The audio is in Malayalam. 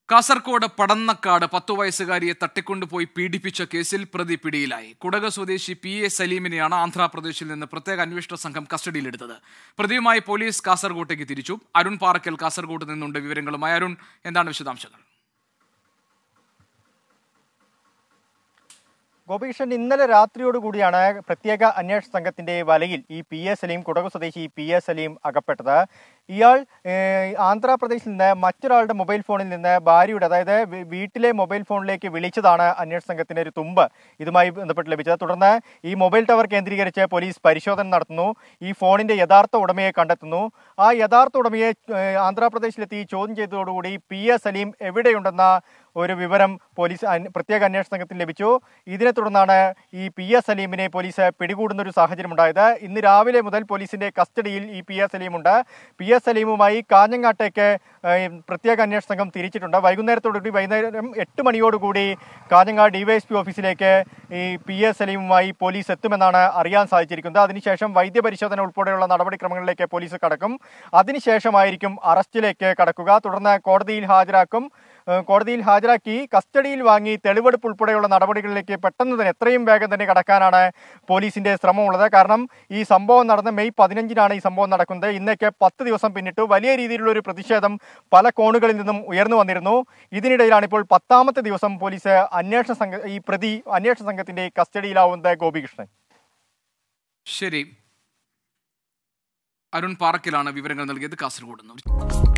കാസർകോട് പടന്നക്കാട് 10 വയസ്സുകാരിയെ തട്ടിക്കൊണ്ടുപോയി പീഡിപ്പിച്ച കേസിൽ പ്രതി പിടിയിലായി. കുടക് സ്വദേശി PA സലീമിനെയാണ് ആന്ധ്രാപ്രദേശിൽ നിന്ന് പ്രത്യേക അന്വേഷണ സംഘം കസ്റ്റഡിയിലെടുത്തത്. പ്രതിയുമായി പോലീസ് കാസർകോട്ടേക്ക് തിരിച്ചു. അരുൺ പാറക്കൽ കാസർകോട്ട് നിന്നുണ്ട് വിവരങ്ങളുമായി. അരുൺ, എന്താണ് വിശദാംശങ്ങൾ? ഗോപികൃഷ്ണൻ, ഇന്നലെ രാത്രിയോടുകൂടിയാണ് പ്രത്യേക അന്വേഷണ സംഘത്തിന്റെ വലയിൽ ഈ PA സലീം, കുടക് സ്വദേശി PA സലീം അകപ്പെട്ടത്. ഇയാൾ ആന്ധ്രാപ്രദേശിൽ നിന്ന് മറ്റൊരാളുടെ മൊബൈൽ ഫോണിൽ നിന്ന് ഭാര്യയുടെ, അതായത് വീട്ടിലെ മൊബൈൽ ഫോണിലേക്ക് വിളിച്ചതാണ് അന്വേഷണ സംഘത്തിന്റെ ഒരു തുമ്പ് ഇതുമായി ബന്ധപ്പെട്ട് ലഭിച്ചത്. തുടർന്ന് ഈ മൊബൈൽ ടവർ കേന്ദ്രീകരിച്ച് പോലീസ് പരിശോധന നടത്തുന്നു. ഈ ഫോണിന്റെ യഥാർത്ഥ ഉടമയെ കണ്ടെത്തുന്നു. ആ യഥാർത്ഥ ഉടമയെ ആന്ധ്രാപ്രദേശിലെത്തി ചോദ്യം ചെയ്തതോടുകൂടി PA സലീം എവിടെയുണ്ടെന്ന ഒരു വിവരം പോലീസ് പ്രത്യേക അന്വേഷണ സംഘത്തിന് ലഭിച്ചു. ഇതിനെ തുടർന്നാണ് ഈ PA സലീമിനെ പോലീസ് പിടികൂടുന്ന ഒരു സാഹചര്യം ഉണ്ടായത്. ഇന്ന് രാവിലെ മുതൽ പോലീസിന്റെ കസ്റ്റഡിയിൽ ഈ PA സലീമുണ്ട്. PA സലീമുമായി കാഞ്ഞങ്ങാട്ടേക്ക് പ്രത്യേക അന്വേഷണ സംഘം തിരിച്ചിട്ടുണ്ട്. വൈകുന്നേരം 8 മണിയോടുകൂടി കാഞ്ഞങ്ങാട് DYSP ഓഫീസിലേക്ക് ഈ PA സലീമുമായി പോലീസ് എത്തുമെന്നാണ് അറിയാൻ സാധിച്ചിരിക്കുന്നത്. അതിനുശേഷം വൈദ്യപരിശോധന ഉൾപ്പെടെയുള്ള നടപടിക്രമങ്ങളിലേക്ക് പോലീസ് കടക്കും. അതിനുശേഷമായിരിക്കും അറസ്റ്റിലേക്ക് കടക്കുക. തുടർന്ന് കോടതിയിൽ ഹാജരാക്കി കസ്റ്റഡിയിൽ വാങ്ങി തെളിവെടുപ്പ് ഉൾപ്പെടെയുള്ള നടപടികളിലേക്ക് പെട്ടെന്ന് തന്നെ എത്രയും വേഗം തന്നെ കടക്കാനാണ് പോലീസിന്റെ ശ്രമമുള്ളത്. കാരണം ഈ സംഭവം നടന്ന മെയ് 15-നാണ് ഈ സംഭവം നടക്കുന്നത്. ഇന്നേക്ക് 10 ദിവസം പിന്നിട്ടു. വലിയ രീതിയിലുള്ള ഒരു പ്രതിഷേധം പല കോണുകളിൽ നിന്നും ഉയർന്നു വന്നിരുന്നു. ഇതിനിടയിലാണ് ഇപ്പോൾ 10ാമത്തെ ദിവസം പോലീസ് അന്വേഷണ സംഘത്തിന്റെ കസ്റ്റഡിയിലാവുന്നത്. ഗോപികൃഷ്ണൻ, ശരി. അരുൺ പാറക്കലാണ് വിവരങ്ങൾ നൽകിയത് കാസർഗോഡ് നിന്ന്.